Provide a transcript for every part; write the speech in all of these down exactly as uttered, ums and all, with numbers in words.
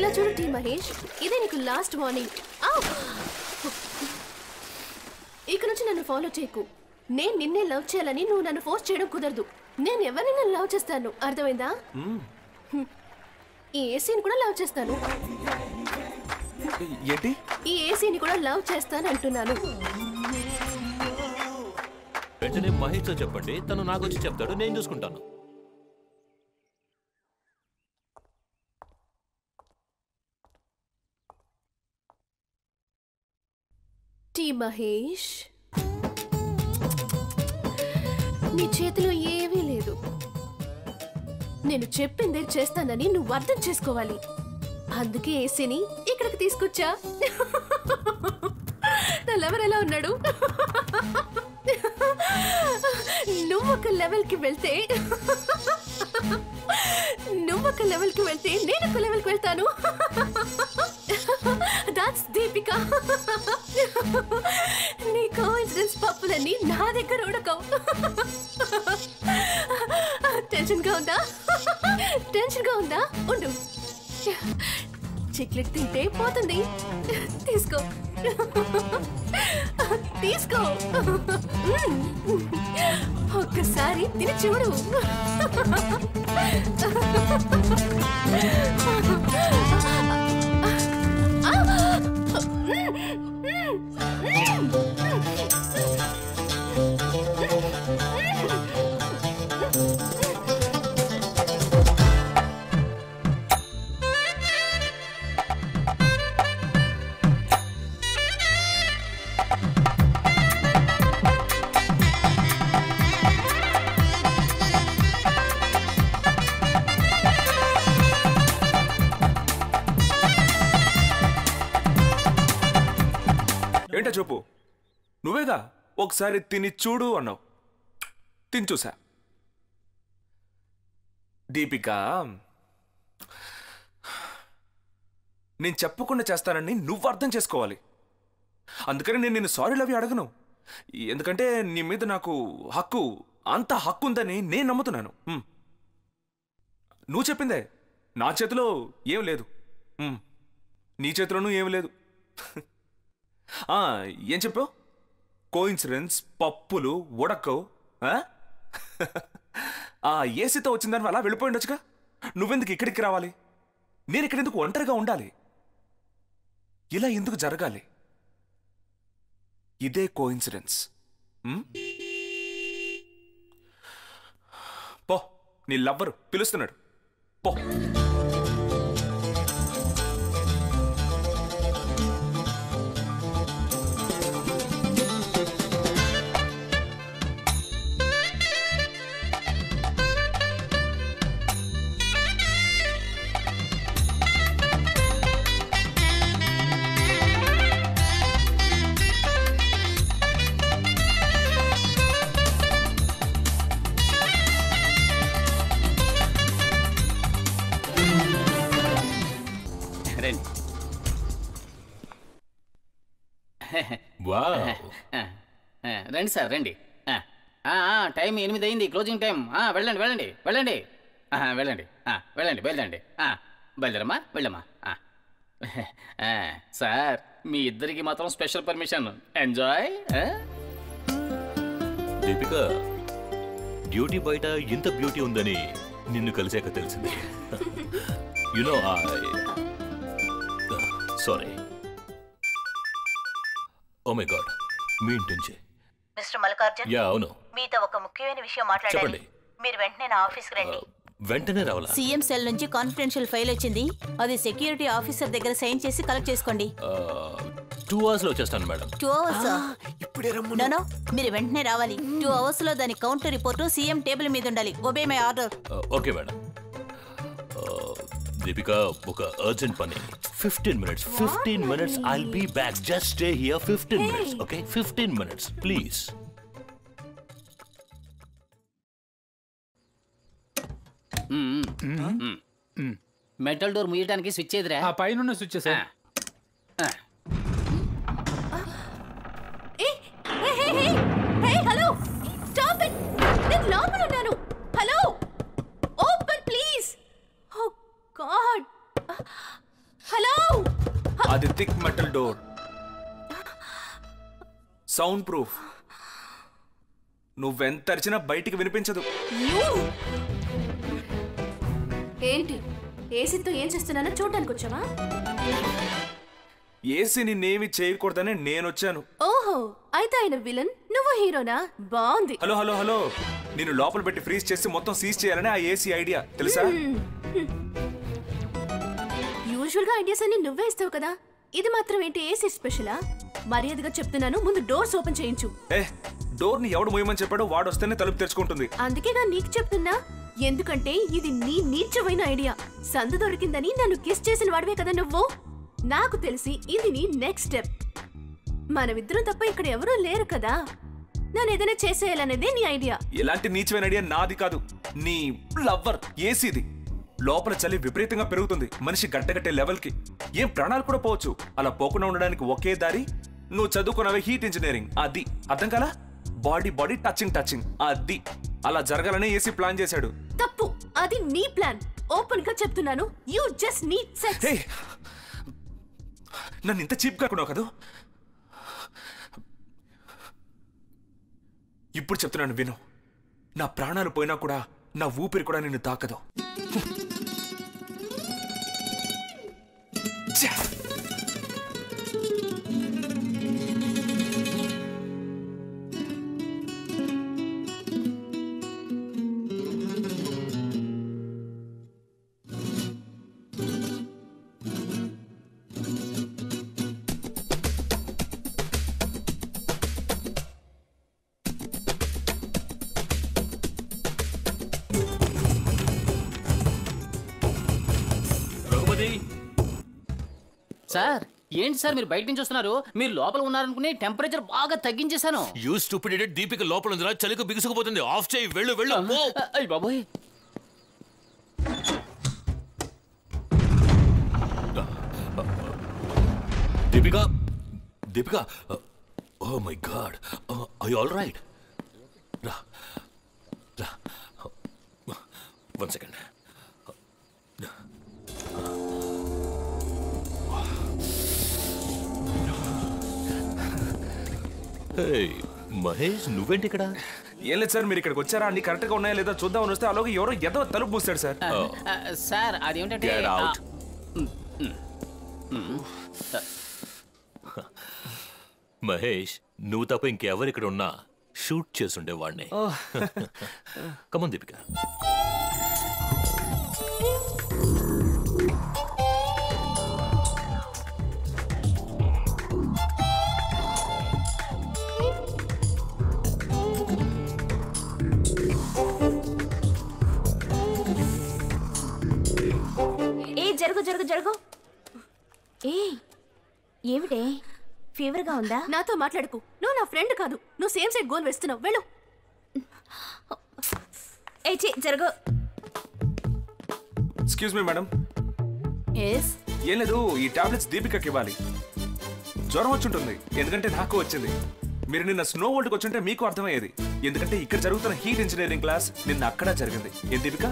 ఇలా చూడు టీ మహేష్, ఇదే నీకు లాస్ట్ వార్నింగ్. ఇక నుంచి నన్ను ఫాలో చేయకు. నేను నిన్నే లవ్ చేయాలని నువ్వు నన్ను ఫోర్స్ చేయడం కుదరదు. నేను ఎవరిని లవ్ చేస్తాను, అర్థమైందా? ఈ ఏసీని కూడా లవ్ చేస్తాను. ఏంటి? ఈ ఏసీని కూడా లవ్ చేస్తాను అంటున్నాను. వెంటనే మహేష్ తో చెప్పండి, తను నాకు వచ్చి చెప్తాడు, నేను చూసుకుంటాను. టీ మహేష్, నీ చేతిలో ఏమీ లేదు. నేను చెప్పిందే చేస్తానని నువ్వు అర్థం చేసుకోవాలి. అందుకే ఏసీని ఇక్కడికి తీసుకొచ్చా. నా లవర్ ఎలా ఉన్నాడు? నువ్వు ఒక లెవెల్ కి వెళ్తే నువ్వు ఒక లెవెల్ కి వెళ్తే నేను ఒక లెవెల్ కి వెళ్తాను. దాట్స్ దీపిక. నీ కోఇన్సిడెన్స్ పప్పులన్నీ నా దగ్గర ఉడకవు. టెన్షన్ గా ఉందా? టెన్షన్ గా ఉందా? ఉండు, చాక్లెట్ తింటే పోతుంది. తీసుకో తీసుకో, ఒక్కసారి తిని చూడు. ఏంటో చెప్పు. నువ్వేగా ఒకసారి తిని చూడు అన్నావు, తిని చూసా. దీపిక, నేను చెప్పకుండా చేస్తానని నువ్వు అర్థం చేసుకోవాలి. అందుకని నేను నిన్ను సారీ లవ్ అడగను. ఎందుకంటే నీ మీద నాకు హక్కు, అంత హక్కు ఉందని నేను నమ్ముతున్నాను. నువ్వు చెప్పిందే, నా చేతిలో ఏం లేదు, నీ చేతిలోనూ ఏం లేదు. ఏం చెప్పావు? కోఇన్సిడెన్స్ పప్పులు ఉడకవు. ఆ ఏసీతో వచ్చిందని అలా వెళ్ళిపోయిండొచ్చుగా. నువ్వెందుకు ఇక్కడికి రావాలి? నేను ఇక్కడెందుకు ఒంటరిగా ఉండాలి? ఇలా ఎందుకు జరగాలి? ఇదే కోఇన్సిడెన్స్. పో, నీ లవ్వరు పిలుస్తున్నాడు, పో. రండి సార్, రండి. టైం ఎనిమిది అయింది, క్లోజింగ్ టైం. వెళ్ళండి వెళ్ళండి వెళ్ళండి వెళ్ళండి వెళ్ళండి వెళ్ళండి బయలుదేరమ్మా, వెళ్ళమ్మా. సార్, మీ ఇద్దరికి మాత్రం special permission. Enjoy. Deepika, duty బయట ఇంత బ్యూటీ ఉందని నిన్ను కలిసాక తెలిసింది. You know I sorry. Oh my god, మీ ఇంటి నుంచి. మిస్టర్ మల్లికార్జున్, యా అవును, మీతో ఒక ముఖ్యమైన విషయం మాట్లాడాలి. మీరు వెంటనే నా ఆఫీస్కి రండి. వెంటనే రావాలా? సీఎం సెల్ నుంచి కాన్ఫిడెన్షియల్ ఫైల్ వచ్చింది. అది సెక్యూరిటీ ఆఫీసర్ దగ్గర సైన్ చేసి కలెక్ట్ చేసుకోండి. టూ అవర్స్ లో వచ్చేస్తాను మేడం. టూ అవర్స్ ఇప్పుడే రమ్మను. నో, మీరు వెంటనే రావాలి. టూ అవర్స్ లో దాని కౌంటర్ రిపోర్ట్ సీఎం టేబుల్ మీద ఉండాలి. Obey my order. Okay madam. Deepika, ఒక అర్జెంట్ పని. Fifteen minutes fifteen minutes I'll be back. Just stay here fifteen minutes. Okay, fifteen minutes please. Metal door ముయ్యడానికి స్విచ్ ఏదిరా? ఆ పైన switch sir. Hello, stop it. నేను లోపల ఉన్నాను. Hello, open please. Oh god. అది thick metal door, sound proof. నువ్వెంత అరిచినా బయటికి వినిపించదు. ఏంటి ఏసీతో ఏం చేస్తున్నానో చూడడానికి వచ్చావా? ఏసీ నిన్నేమి చేయకూడదని నేనొచ్చాను. ఓహో, అయితే ఆయన విలన్, నువ్వు హీరోనా? బాగుంది. హలో హలో హలో నేను లోపల పెట్టి ఫ్రీజ్ చేసి మొత్తం సీజ్ చేయాలని ఆ ఏసీ ఐడియా తెలుసా? యూజువల్ గా ఐడియాస్ అన్ని నువ్వే ఇస్తావు కదా, ఇది మాత్రం ఏంటి ఏసీ స్పెషలా? మర్యాదగా చెప్తున్నాను, ముందు డోర్స్ ఓపెన్ చేయించు. ఏ డోర్ ని ఎవడు మూయమని చెప్పాడో వాడు వస్తేనే తలుపు తెరుచుకుంటుంది. అందుకేగా నీకు చెప్తున్నా, ఎందుకంటే ఇది నీ నీచమైన ఐడియా. సందు దొరికిందని నన్ను కిస్ చేసిన వాడివే కదా నువ్వు. నాకు తెలిసి ఇది నీ నెక్స్ట్ స్టెప్. మనమిద్దరం తప్ప ఇక్కడ ఎవరూ లేరు కదా, నన్ను ఏదైనా చేసేయాలనేదే నీ ఐడియా. ఎలాంటి నీచమైన ఐడియా నాది కాదు, నీ లవ్వర్ ఏసీది. లోపల చలి విపరీతంగా పెరుగుతుంది, మనిషి గడ్డగట్టే లెవెల్ కి. ఏం ప్రాణాలు కూడా పోవచ్చు. అలా పోకుండా ఉండడానికి ఒకే దారి, నువ్వు చదువుకున్నవే హీట్ ఇంజనీరింగ్. అది అర్థం కాలా? బాడీ బాడీ టచింగ్ టచింగ్ అది అలా జరగాలనే ఏసీ ప్లాన్ చేశాడు. తప్పు, అది నీ ప్లాన్. ఓపెన్ గా చెప్తున్నాను, you just need sex. Hey నన్ను ఇంత చీప్ గా కొన్నావు కదా. ఇప్పుడు చెప్తున్నాను విను, నా ప్రాణాలు పోయినా కూడా నా ఊపిరి కూడా నిన్ను తాకదు. సార్ ఏంటి సార్ మీరు బయట నుంచి వస్తున్నారు? మీరు లోపల ఉన్నారనుకుని టెంపరేచర్ బాగా తగ్గించేశాను. యూ స్టూపిడ్ ఇడియట్, దీపిక లోపల ఉందిరా, చలికి బిగుసుకుపోతుంది. ఆఫ్ చేయి, వెళ్ళు వెళ్ళు. అయ్య బాబోయ్. Deepika Deepika oh my god, are you all right? రా రా వన్ సెకండ్. మహేష్ నువ్వేంటి ఇక్కడ? ఏం లేదు సార్, మీరు ఇక్కడికి వచ్చారా, అన్ని కరెక్ట్ గా ఉన్నాయా లేదా చూద్దామని వస్తే అలాగే ఎవరో ఎదో తలుపు మూస్తాడు సార్. సార్ అదేంటంటే మహేష్, నువ్వు తప్ప ఇంకెవరు ఇక్కడ ఉన్నా షూట్ చేసుండే వాడిని. కమన్ దీపిక. జరుగు జరుగు జరుగు. ఏ ఏమిటే, ఫీవర్ గా ఉందా? నాతో మాట్లాడుకు, నువ్వు నా ఫ్రెండ్ కాదు. నువ్వు సేమ్ సైడ్ గోల్ వేస్తున్నావు, వెళ్ళు. ఏ చి జరుగు. Excuse me madam. ఎస్. ఏం లేదు, ఈ టాబ్లెట్స్ దీపికకి ఇవ్వాలి. జ్వరం వచ్చి ఉంటుంది, ఎందుకంటే నాకు వచ్చింది. మీరు నిన్న స్నో వరల్డ్కి వచ్చుంటే మీకు అర్థమయ్యేది, ఎందుకంటే ఇక్కడ జరుగుతున్న హీట్ ఇంజనీరింగ్ క్లాస్ నిన్న అక్కడ జరిగింది. ఏం దీపిక,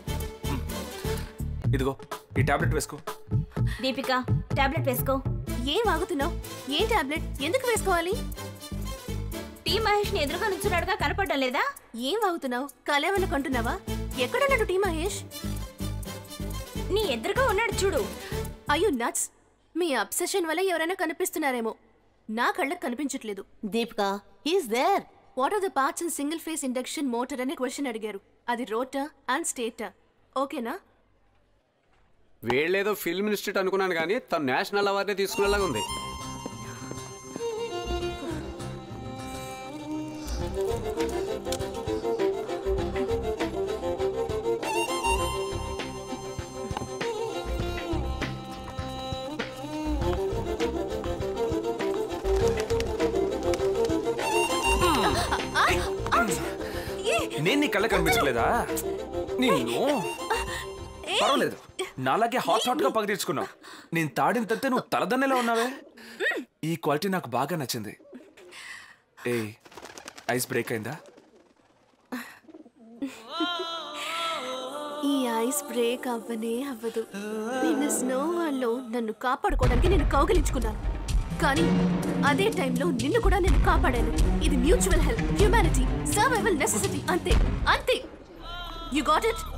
ఇదిగో ఈ టాబ్లెట్ వేసుకో. దీపిక టాబ్లెట్ వేసుకో. ఏం ఆగుతున్నావు? ఏ టాబ్లెట్ ఎందుకు వేసుకోవాలి? టీ మహేష్ ని ఎదురుగా నుంచున్నాడుగా, కనపడడం లేదా? ఏం ఆగుతున్నావు? కలేవన్న కంటున్నావా? ఎక్కడున్నాడు టీ మహేష్? నీ ఎదురుగా ఉన్నాడు చూడు. అయ్యో నట్స్, మీ అబ్సెషన్ వల్ల ఎవరైనా కనిపిస్తున్నారేమో, నా కళ్ళకు కనిపించట్లేదు. Deepika he's there. What are the parts in single phase induction motor అనే క్వశ్చన్ అడిగారు. అది రోటర్ అండ్ స్టేటర్, ఓకేనా? వీళ్ళేదో ఫిల్మ్ ఇన్స్టిట్యూట్ అనుకున్నాను కానీ తను నేషనల్ అవార్డే తీసుకునేలాగా ఉంది. నేను నీ కళ్ళ కనిపించలేదా? నిన్ను పర్వాలేదు, నాలాగే హాట్ హాట్ గా పగ తీర్చుకున్నావు. నేను తాడిన తంతే నువ్వు తలదన్నెలా ఉన్నావే. ఈ క్వాలిటీ నాకు బాగా నచ్చింది. ఏ ఐస్ బ్రేక్ అయిందా? ఈ ఐస్ బ్రేక్ అవ్వనే అవ్వదు. నిన్న స్నో వాల్లో నన్ను కాపాడుకోవడానికి నేను కౌగిలించుకున్నాను, కానీ అదే టైంలో నిన్ను కూడా నేను కాపాడాను. ఇది mutual help, humanity, survival necessity. అంతే అంతే. You got it?